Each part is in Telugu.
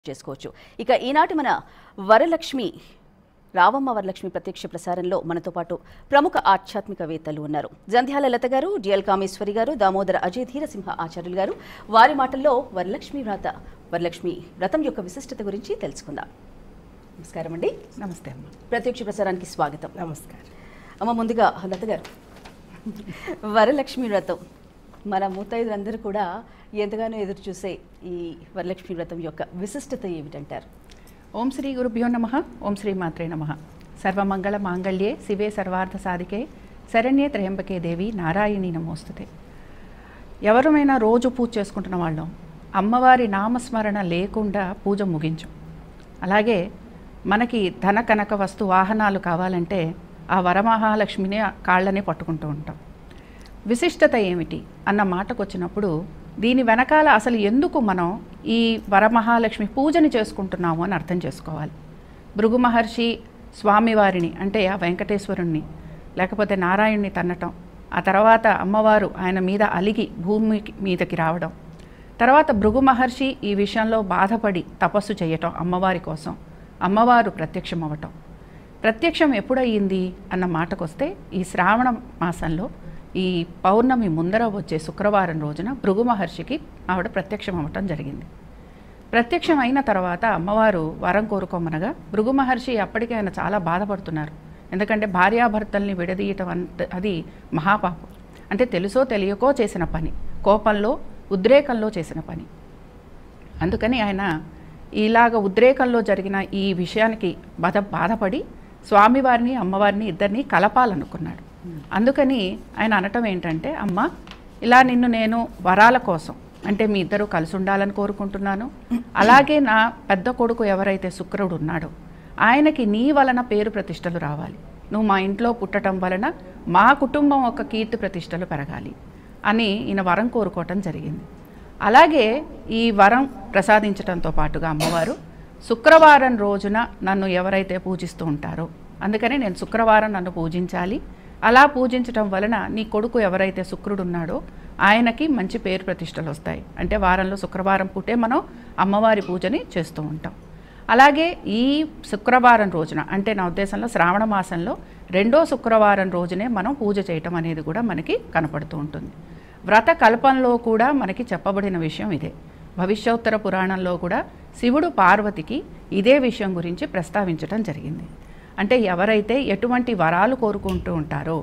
చేసుకోవచ్చు. ఇక ఈనాటి మన వరలక్ష్మి రావమ్మ వరలక్ష్మి ప్రత్యక్ష ప్రసారంలో మనతో పాటు ప్రముఖ ఆధ్యాత్మికవేత్తలు ఉన్నారు. జంధ్యాల లత గారు, డిఎల్ కామేశ్వరి గారు, దామోదర అజయ్ ధీరసింహ ఆచార్యులు గారు. వారి మాటల్లో వరలక్ష్మి వ్రతం యొక్క విశిష్టత గురించి తెలుసుకుందాం. నమస్కారం అండి. నమస్తే అమ్మ. ప్రత్యక్ష ప్రసారానికి స్వాగతం. నమస్కారం అమ్మ. ముందుగా లత గారు, వరలక్ష్మి వ్రతం మన ముత్తైదులందరూ కూడా ఎంతగానో ఎదురు చూసే ఈ వరలక్ష్మి వ్రతం యొక్క విశిష్టత ఏమిటంటారు? ఓం శ్రీ గురుభ్యో నమః. ఓం శ్రీ మాత్రే నమః. సర్వమంగళ మాంగళ్యే శివే సర్వార్థ సాధికే శరణ్యే త్రయంబకే దేవి నారాయణి నమోస్తుతే. ఎవరమైనా రోజు పూజ చేసుకుంటున్న వాళ్ళం అమ్మవారి నామస్మరణ లేకుండా పూజ ముగించం. అలాగే మనకి ధన కనక వస్తు వాహనాలు కావాలంటే ఆ వరమహాలక్ష్మిని కాళ్ళనే పట్టుకుంటూ ఉంటాం. విశిష్టత ఏమిటి అన్న మాటకు వచ్చినప్పుడు దీని వెనకాల అసలు ఎందుకు మనం ఈ వరమహాలక్ష్మి పూజని చేసుకుంటున్నాము అని అర్థం చేసుకోవాలి. భృగు మహర్షి స్వామివారిని అంటే ఆ వెంకటేశ్వరుణ్ణి లేకపోతే నారాయణ్ణి తన్నటం, ఆ తర్వాత అమ్మవారు ఆయన మీద అలిగి భూమి మీదకి రావడం, తర్వాత భృగు మహర్షి ఈ విషయంలో బాధపడి తపస్సు చేయటం అమ్మవారి కోసం, అమ్మవారు ప్రత్యక్షం అవ్వటం. ప్రత్యక్షం ఎప్పుడయ్యింది అన్న మాటకొస్తే ఈ శ్రావణ మాసంలో ఈ పౌర్ణమి ముందర వచ్చే శుక్రవారం రోజున భృగు మహర్షికి ఆవిడ ప్రత్యక్షం అవ్వటం జరిగింది. ప్రత్యక్షం అయిన తర్వాత అమ్మవారు వరం కోరుకోమనగా భృగు మహర్షి అప్పటికే ఆయన చాలా బాధపడుతున్నారు. ఎందుకంటే భార్యాభర్తల్ని విడదీయటం అది మహాపాపం, అంటే తెలుసో తెలియకో చేసిన పని, కోపంలో ఉద్రేకంలో చేసిన పని. అందుకని ఆయన ఇలాగ ఉద్రేకంలో జరిగిన ఈ విషయానికి బాధపడి స్వామివారిని అమ్మవారిని ఇద్దరిని కలపాలనుకున్నాడు. అందుకని ఆయన అనటం ఏంటంటే, అమ్మ ఇలా నిన్ను నేను వరాల కోసం అంటే మీ ఇద్దరు కలిసి ఉండాలని కోరుకుంటున్నాను. అలాగే నా పెద్ద కొడుకు ఎవరైతే శుక్రుడు ఉన్నాడో ఆయనకి నీ వలన పేరు ప్రతిష్టలు రావాలి, నువ్వు మా ఇంట్లో పుట్టడం వలన మా కుటుంబం ఒక కీర్తి ప్రతిష్టలు పెరగాలి అని ఈయన వరం కోరుకోవటం జరిగింది. అలాగే ఈ వరం ప్రసాదించడంతో పాటుగా అమ్మవారు శుక్రవారం రోజున నన్ను ఎవరైతే పూజిస్తూ ఉంటారో, అందుకని నేను శుక్రవారం నన్ను పూజించాలి, అలా పూజించటం వలన నీ కొడుకు ఎవరైతే శుక్రుడు ఉన్నాడో ఆయనకి మంచి పేరు ప్రతిష్టలు వస్తాయి. అంటే వారంలో శుక్రవారం పూటే మనం అమ్మవారి పూజని చేస్తూ ఉంటాం. అలాగే ఈ శుక్రవారం రోజున అంటే నా ఉద్దేశంలో శ్రావణ మాసంలో రెండో శుక్రవారం రోజునే మనం పూజ చేయటం అనేది కూడా మనకి కనపడుతూ ఉంటుంది. వ్రత కల్పంలో కూడా మనకి చెప్పబడిన విషయం ఇదే. భవిష్యోత్తర పురాణంలో కూడా శివుడు పార్వతికి ఇదే విషయం గురించి ప్రస్తావించటం జరిగింది. అంటే ఎవరైతే ఎటువంటి వరాలు కోరుకుంటూ ఉంటారో,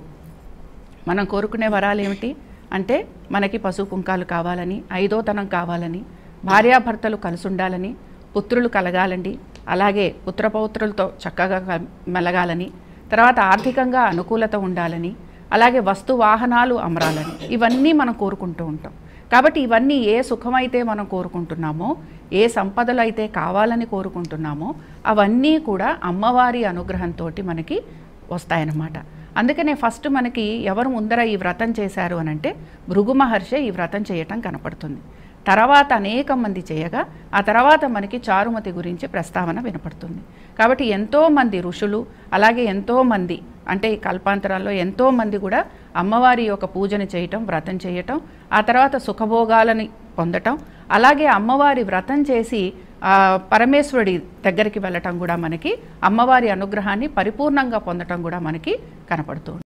మనం కోరుకునే వరాలు ఏమిటి అంటే మనకి పశు కుంకాలు కావాలని, ఐదోతనం కావాలని, భార్యాభర్తలు కలిసి ఉండాలని, పుత్రులు కలగాలండి, అలాగే పుత్రపౌత్రులతో చక్కగా మెలగాలని, తర్వాత ఆర్థికంగా అనుకూలత ఉండాలని, అలాగే వస్తు వాహనాలు అమరాలని, ఇవన్నీ మనం కోరుకుంటూ ఉంటాం. కాబట్టి ఇవన్నీ ఏ సుఖమైతే మనం కోరుకుంటున్నామో, ఏ సంపదలు అయితే కావాలని కోరుకుంటున్నామో అవన్నీ కూడా అమ్మవారి అనుగ్రహంతో మనకి వస్తాయన్నమాట. అందుకనే ఫస్ట్ మనకి ఎవరు ముందర ఈ వ్రతం చేశారు అని అంటే భృగు మహర్షి ఈ వ్రతం చేయటం కనపడుతుంది. తర్వాత అనేక మంది చేయగా ఆ తర్వాత మనకి చారుమతి గురించి ప్రస్తావన వినపడుతుంది. కాబట్టి ఎంతోమంది ఋషులు అలాగే ఎంతోమంది అంటే ఈ కల్పాంతరాల్లో ఎంతోమంది కూడా అమ్మవారి యొక్క పూజను చేయటం, వ్రతం చేయటం, ఆ తర్వాత సుఖభోగాలని పొందటం, అలాగే అమ్మవారి వ్రతం చేసి పరమేశ్వరుడి దగ్గరికి వెళ్ళటం కూడా మనకి అమ్మవారి అనుగ్రహాన్ని పరిపూర్ణంగా పొందటం కూడా మనకి కనపడుతుంది.